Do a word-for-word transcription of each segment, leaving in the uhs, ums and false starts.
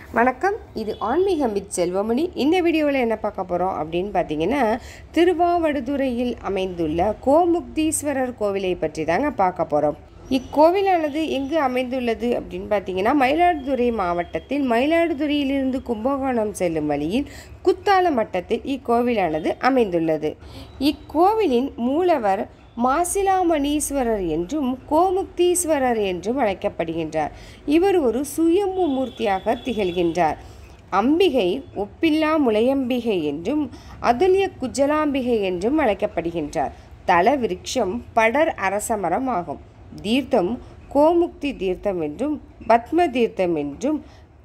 வணக்கம், இது ஆன்மீகம் வித் செல்வமணி. இந்த வீடியோவில் என்ன பார்க்க போகிறோம் அப்படின்னு பார்த்தீங்கன்னா, திருவாவடுதுறையில் அமைந்துள்ள கோமுக்தீஸ்வரர் கோவிலை பற்றி தாங்க பார்க்க போகிறோம். இக்கோவிலானது எங்கு அமைந்துள்ளது அப்படின்னு பார்த்தீங்கன்னா, மயிலாடுதுறை மாவட்டத்தில் மயிலாடுதுறையிலிருந்து கும்பகோணம் செல்லும் வழியில் குத்தாலம் வட்டத்தில் இக்கோவிலானது அமைந்துள்ளது. இக்கோவிலின் மூலவர் மாசிலாமணீஸ்வரர் என்றும் கோமுக்தீஸ்வரர் என்றும் அழைக்கப்படுகின்றார். இவர் ஒரு சுயம்பு மூர்த்தியாக திகழ்கின்றார். அம்பிகை ஒப்பில்லா முளையம்பிகை என்றும் அதுல்ய குஜலாம்பிகை என்றும் அழைக்கப்படுகின்றார். தல விருட்சம் படர் அரசமரம் ஆகும். தீர்த்தம் கோமுக்தி தீர்த்தம் என்றும் பத்ம தீர்த்தம் என்றும்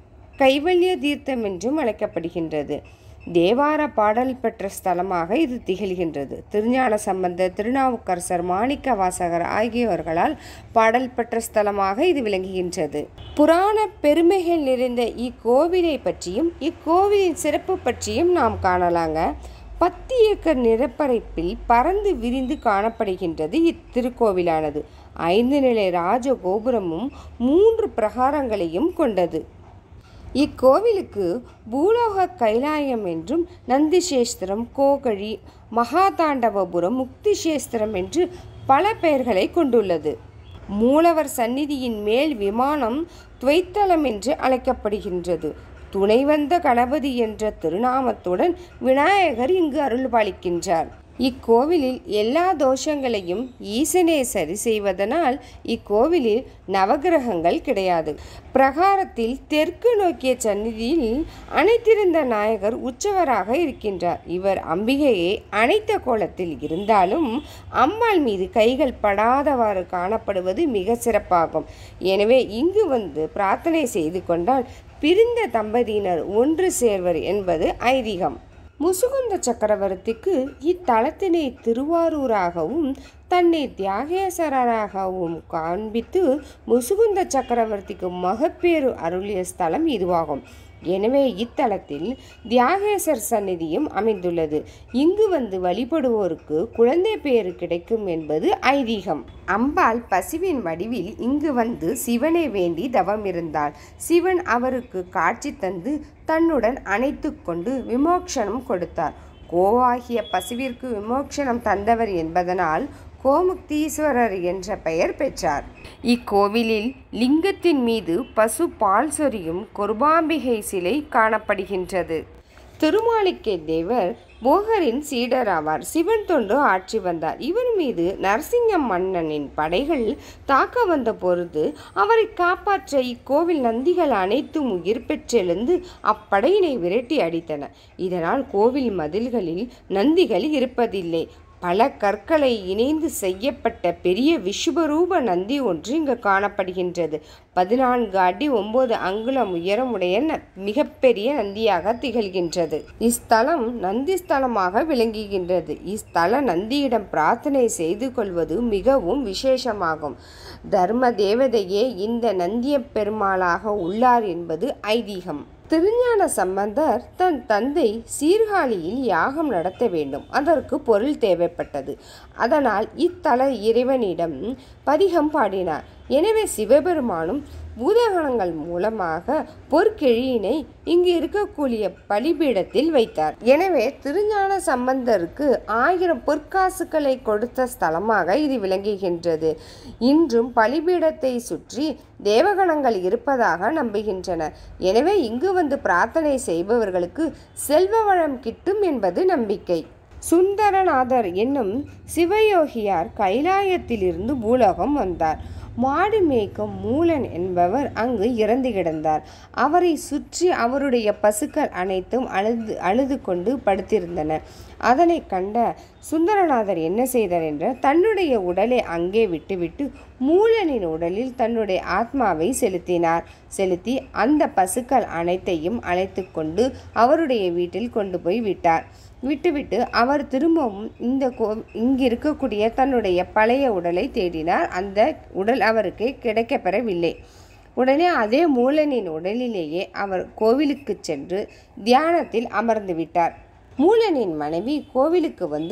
கைவல்ய தீர்த்தம் என்றும் அழைக்கப்படுகின்றது. தேவார பாடல் பெற்ற ஸ்தலமாக இது திகழ்கின்றது. திருஞான சம்பந்தர், திருநாவுக்கரசர், மாணிக்க வாசகர் ஆகியோர்களால் பாடல் பெற்ற ஸ்தலமாக இது விளங்குகின்றது. புராண பெருமைகள் நிறைந்த இக்கோவிலை பற்றியும் இக்கோவிலின் சிறப்பு பற்றியும் நாம் காணலாங்க. பத்து ஏக்கர் நிலப்பரப்பில் பறந்து விரிந்து காணப்படுகின்றது இத்திருக்கோவிலானது. ஐந்து நிலை ராஜ கோபுரமும் மூன்று பிரகாரங்களையும் கொண்டது. இக்கோவிலுக்கு பூலோக கைலாயம் என்றும் நந்திசேஸ்திரம், கோகழி, மகாதாண்டவபுரம், முக்திசேஸ்திரம் என்று பல பெயர்களை கொண்டுள்ளது. மூலவர் சந்நிதியின் மேல் விமானம் துவைத்தலம் என்று அழைக்கப்படுகின்றது. துணைவந்த கணபதி என்ற திருநாமத்துடன் விநாயகர் இங்கு அருள்பாலிக்கின்றார். இக்கோவிலில் எல்லா தோஷங்களையும் ஈசனே சரி செய்வதனால் இக்கோவிலில் நவகிரகங்கள் கிடையாது. பிரகாரத்தில் தெற்கு நோக்கிய சந்நிதியில் அணைத்திருந்த நாயகர் உற்சவராக இருக்கின்றார். இவர் அம்பிகையை அணைத்த கோலத்தில் இருந்தாலும் அம்பாள் மீது கைகள் படாதவாறு காணப்படுவது மிக சிறப்பாகும். எனவே இங்கு வந்து பிரார்த்தனை செய்து கொண்டால் பிரிந்த தம்பதியினர் ஒன்று சேர்வர் என்பது ஐதீகம். முசுகுந்த சக்கரவர்த்திக்கு இத்தலத்தினை திருவாரூராகவும் தன்னை தியாகேசராகவும் காண்பித்து முசுகுந்த சக்கரவர்த்திக்கு மகப்பேறு அருளிய ஸ்தலம் இதுவாகும். எனவே இத்தலத்தில் தியாகேசர் சந்நிதியும் அமைந்துள்ளது. இங்கு வந்து வழிபடுவோருக்கு குழந்தை பேறு கிடைக்கும் என்பது ஐதீகம். அம்பாள் பசுவின் வடிவில் இங்கு வந்து சிவனை வேண்டி தவம் இருந்தாள். சிவன் அவருக்கு காட்சி தந்து தன்னுடன் அணைத்து கொண்டு விமோக்ஷனம் கொடுத்தார். கோவாகிய பசுவிற்கு விமோக்ஷனம் தந்தவர் என்பதனால் கோமுக்தீஸ்வரர் என்ற பெயர் பெற்றார். இக்கோவிலில் லிங்கத்தின் மீது பசு பால் சொரியும் கொர்பாம்பிகை சிலை காணப்படுகின்றது. திருமாலிக்கை தேவர் போகரின் சீடர் ஆவார். சிவன் தொண்டு ஆட்சி வந்தார். இவர் மீது நரசிங்க மன்னனின் படைகள் தாக்க வந்த பொழுது அவரை காப்பாற்ற இக்கோவில் நந்திகள் அனைத்தும் உயிர் பெற்றெழுந்து அப்படையினை விரட்டி அடித்தன. இதனால் கோவில் மதில்களில் நந்திகள் இருப்பதில்லை. பல கற்களை இணைந்து செய்யப்பட்ட பெரிய விஸ்வரூப நந்தி ஒன்று இங்கு காணப்படுகின்றது. பதினான்கு அடி ஒன்பது அங்குலம் உயரமுடைய மிகப்பெரிய நந்தியாக திகழ்கின்றது. இஸ்தலம் நந்தி ஸ்தலமாக விளங்குகின்றது. இஸ்தல நந்தியிடம் பிரார்த்தனை செய்து கொள்வது மிகவும் விசேஷமாகும். தர்ம தேவதையே இந்த நந்திய பெருமாளாக உள்ளார் என்பது ஐதீகம். திருஞான சம்பந்தர் தன் தந்தை சீர்காழியில் யாகம் நடத்த வேண்டும். அதற்கு பொருள் தேவைப்பட்டது. அதனால் இத்தல இறைவனிடம் பதிகம் பாடினார். எனவே சிவபெருமானும் பூதகணங்கள் மூலமாக பொற்கிழியினை இங்கு இருக்கக்கூடிய பலிபீடத்தில் வைத்தார். எனவே திருஞான சம்பந்தருக்கு ஆயிரம் பொற்காசுகளை கொடுத்த ஸ்தலமாக இது விளங்குகின்றது. இன்றும் பலிபீடத்தை சுற்றி தேவகணங்கள் இருப்பதாக நம்புகின்றனர். எனவே இங்கு வந்து பிரார்த்தனை செய்பவர்களுக்கு செல்வ வளம் கிட்டும் என்பது நம்பிக்கை. சுந்தரநாதர் என்னும் சிவயோகியார் கைலாயத்திலிருந்து பூலோகம் வந்தார். மாடு மேய்க்கும் மூலன் என்பவர் அங்கு இறந்து கிடந்தார். அவரை சுற்றி அவருடைய பசுக்கள் அனைத்தும் அழுது அழுது கொண்டு படுத்திருந்தன. அதனை கண்ட சுந்தரநாதர் என்ன செய்தார் என்ற தன்னுடைய உடலை அங்கே விட்டுவிட்டு மூலனின் உடலில் தன்னுடைய ஆத்மாவை செலுத்தினார். செலுத்தி அந்த பசுக்கள் அனைத்தையும் அழைத்து கொண்டு அவருடைய வீட்டில் கொண்டு போய் விட்டார். விட்டுவிட்டு அவர் திரும்பவும் இந்த கோ இங்கு இருக்கக்கூடிய தன்னுடைய பழைய உடலை தேடினார். அந்த உடல் அவருக்கு கிடைக்கப்பெறவில்லை. உடனே அதே மூலனின் உடலிலேயே அவர் கோவிலுக்கு சென்று தியானத்தில் அமர்ந்து விட்டார். மூலனின் மனைவி கோவிலுக்கு வந்து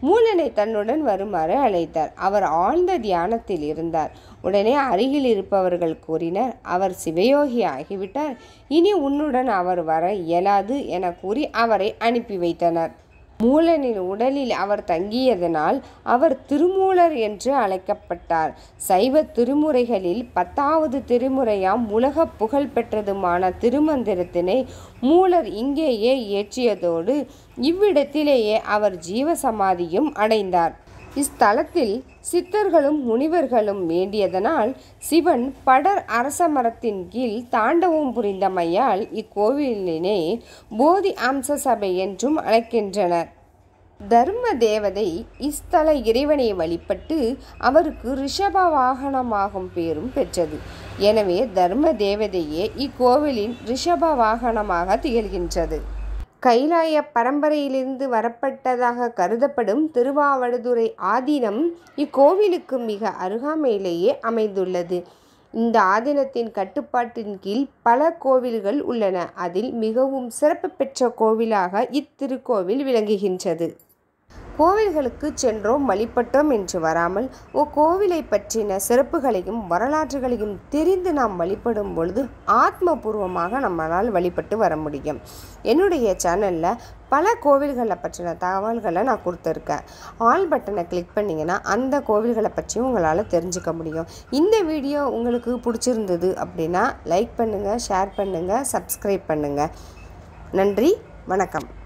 மூலனை தன்னுடன் வருமாறு அழைத்தார். அவர் ஆழ்ந்த தியானத்தில் இருந்தார். உடனே அருகில் இருப்பவர்கள் கூறினர், அவர் சிவயோகி ஆகிவிட்டார், இனி உன்னுடன் அவர் வர இயலாது என கூறி அவரை அனுப்பி வைத்தனர். மூலனின் உடலில் அவர் தங்கியதனால் அவர் திருமூலர் என்று அழைக்கப்பட்டார். சைவ திருமுறைகளில் பத்தாவது திருமுறையாம் உலக புகழ் பெற்றதுமான திருமந்திரத்தினை மூலர் இங்கேயே இயற்றியதோடு இவ்விடத்திலேயே அவர் ஜீவசமாதியும் அடைந்தார். இஸ்தலத்தில் சித்தர்களும் முனிவர்களும் வேண்டியதனால் சிவன் படர் அரச மரத்தின் கீழ் தாண்டவம் புரிந்தமையால் இக்கோவிலினை போதி அம்ச சபை என்றும் அழைக்கின்றனர். தர்ம தேவதை இஸ்தல இறைவனை வழிபட்டு அவருக்கு ரிஷப வாகனமாகும் பேரும் பெற்றது. எனவே தர்ம தேவதையே இக்கோவிலின் ரிஷப வாகனமாக திகழ்கின்றது. கைலாய பரம்பரையிலிருந்து வரப்பட்டதாக கருதப்படும் திருவாவடுதுறை ஆதீனம் இக்கோவிலுக்கு மிக அருகாமையிலேயே அமைந்துள்ளது. இந்த ஆதீனத்தின் கட்டுப்பாட்டின் கீழ் பல கோவில்கள் உள்ளன. அதில் மிகவும் சிறப்பு பெற்ற கோவிலாக இத்திருக்கோவில் விளங்குகின்றது. கோவில்களுக்கு சென்றோம் வழிபட்டோம் என்று வராமல் ஓ கோவிலை பற்றின சிறப்புகளையும் வரலாற்றுகளையும் தெரிந்து நாம் வழிபடும் பொழுது ஆத்மபூர்வமாக நம்மளால் வழிபட்டு வர முடியும். என்னுடைய சேனலில் பல கோவில்களை பற்றின தகவல்களை நான் கொடுத்துருக்கேன். ஆல் பட்டனை கிளிக் பண்ணிங்கன்னா அந்த கோவில்களை பற்றியும் உங்களால் தெரிஞ்சுக்க முடியும். இந்த வீடியோ உங்களுக்கு பிடிச்சிருந்தது அப்படின்னா லைக் பண்ணுங்கள், ஷேர் பண்ணுங்கள், சப்ஸ்கிரைப் பண்ணுங்கள். நன்றி, வணக்கம்.